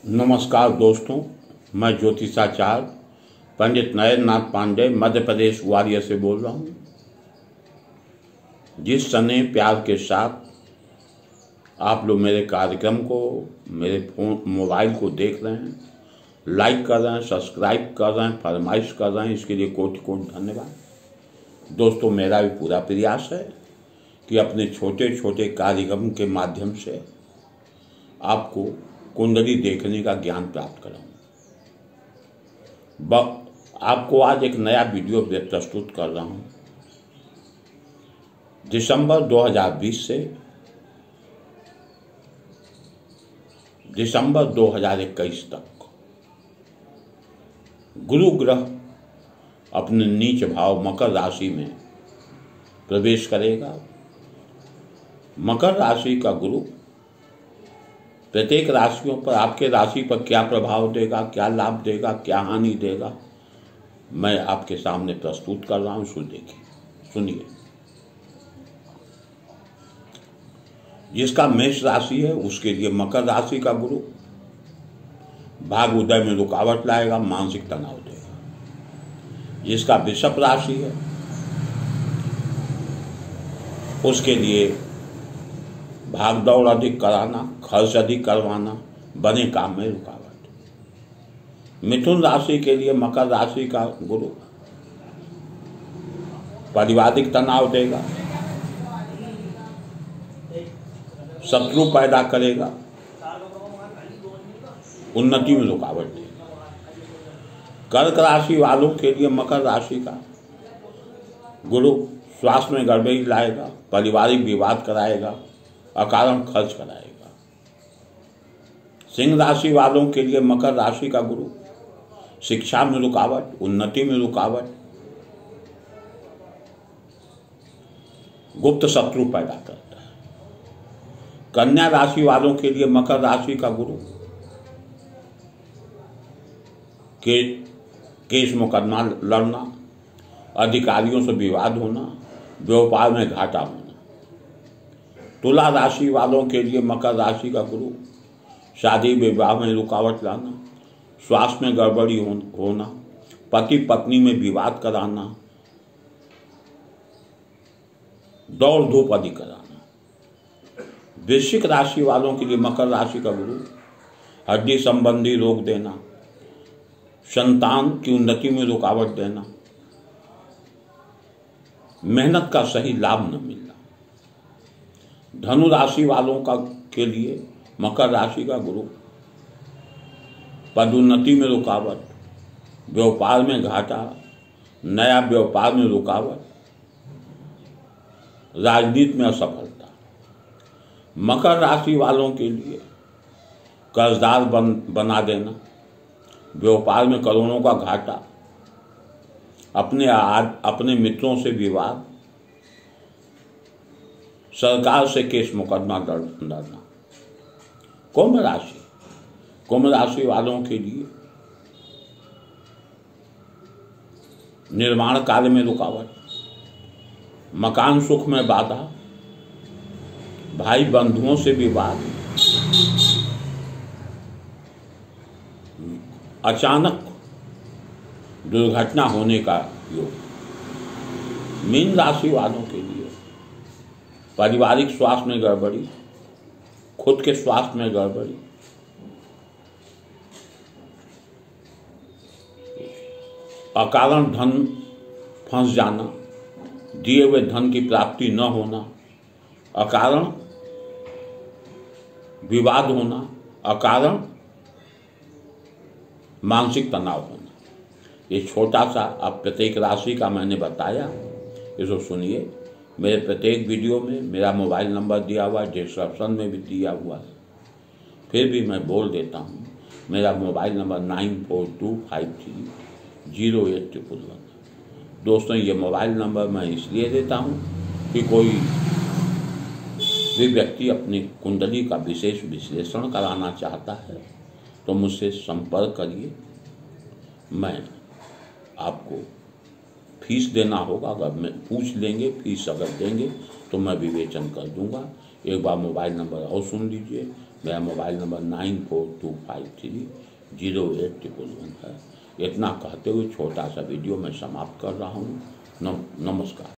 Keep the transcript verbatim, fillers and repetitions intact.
नमस्कार दोस्तों, मैं ज्योतिषाचार्य पंडित नरेंद्रनाथ पांडे मध्य प्रदेश ग्वालियर से बोल रहा हूँ। जिस स्नेह प्यार के साथ आप लोग मेरे कार्यक्रम को, मेरे फोन मोबाइल को देख रहे हैं, लाइक कर रहे हैं, सब्सक्राइब कर रहे हैं, फरमाइश कर रहे हैं, इसके लिए कोटि कोटि धन्यवाद। दोस्तों, मेरा भी पूरा प्रयास है कि अपने छोटे छोटे कार्यक्रम के माध्यम से आपको कुंडली देखने का ज्ञान प्राप्त कराऊं। आपको आज एक नया वीडियो प्रस्तुत कर रहा हूं। दिसंबर दो हज़ार बीस से दिसंबर दो हज़ार इक्कीस तक गुरु ग्रह अपने नीच भाव मकर राशि में प्रवेश करेगा। मकर राशि का गुरु प्रत्येक राशियों पर, आपके राशि पर क्या प्रभाव देगा, क्या लाभ देगा, क्या हानि देगा, मैं आपके सामने प्रस्तुत कर रहा हूं। सुन देखिए सुनिए। जिसका मेष राशि है उसके लिए मकर राशि का गुरु भाग उदय में रुकावट लाएगा, मानसिक तनाव देगा। जिसका वृषभ राशि है उसके लिए भाग दौड़ अधिक कराना, खर्च अधिक करवाना, बने काम में रुकावट। मिथुन राशि के लिए मकर राशि का गुरु पारिवारिक तनाव देगा, शत्रु पैदा करेगा, उन्नति में रुकावट देगा। कर्क राशि वालों के लिए मकर राशि का गुरु स्वास्थ्य में गड़बड़ी लाएगा, पारिवारिक विवाद कराएगा, अकारण खर्च कराएगा। सिंह राशि वालों के लिए मकर राशि का गुरु शिक्षा में रुकावट, उन्नति में रुकावट, गुप्त शत्रु पैदा करता है। कन्या राशि वालों के लिए मकर राशि का गुरु के केस मुकदमा लड़ना, अधिकारियों से विवाद होना, व्यापार में घाटा होना। तुला राशि वालों के लिए मकर राशि का गुरु शादी विवाह में रुकावट लाना, स्वास्थ्य में गड़बड़ी होना, पति पत्नी में विवाद कराना, दौड़ धूप आदि कराना। वृश्चिक राशि वालों के लिए मकर राशि का गुरु हड्डी संबंधी रोग देना, संतान की उन्नति में रुकावट देना, मेहनत का सही लाभ न मिलना। धनु राशि वालों का के लिए मकर राशि का गुरु पदोन्नति में रुकावट, व्यापार में घाटा, नया व्यापार में रुकावट, राजनीति में असफलता। मकर राशि वालों के लिए कर्जदार बन बना देना, व्यापार में करोड़ों का घाटा, अपने आद, अपने मित्रों से विवाद, सरकार से केस मुकदमा लड़ना। कुंभ राशि कुंभ राशि वालों के लिए निर्माण कार्य में रुकावट, मकान सुख में बाधा, भाई बंधुओं से विवाद, अचानक दुर्घटना होने का योग। मीन राशि वालों के लिए पारिवारिक स्वास्थ्य में गड़बड़ी, खुद के स्वास्थ्य में गड़बड़ी, अकारण धन फंस जाना, दिए हुए धन की प्राप्ति न होना, अकारण विवाद होना, अकारण मानसिक तनाव होना। ये छोटा सा अब प्रत्येक राशि का मैंने बताया, इसको सुनिए। मेरे प्रत्येक वीडियो में मेरा मोबाइल नंबर दिया हुआ है, डिस्क्रिप्शन में भी दिया हुआ है, फिर भी मैं बोल देता हूँ। मेरा mobile number nine four two five three zero eight triple one. दोस्तों, ये मोबाइल नंबर मैं इसलिए देता हूँ कि कोई भी व्यक्ति अपनी कुंडली का विशेष विश्लेषण कराना चाहता है तो मुझसे संपर्क करिए। मैं आपको फीस देना होगा, अगर मैं पूछ लेंगे, फीस अगर देंगे तो मैं विवेचन कर दूंगा। एक बार मोबाइल नंबर और सुन लीजिए मेरा mobile number nine four two five three zero eight triple one है। इतना कहते हुए छोटा सा वीडियो मैं समाप्त कर रहा हूँ। नमस्कार।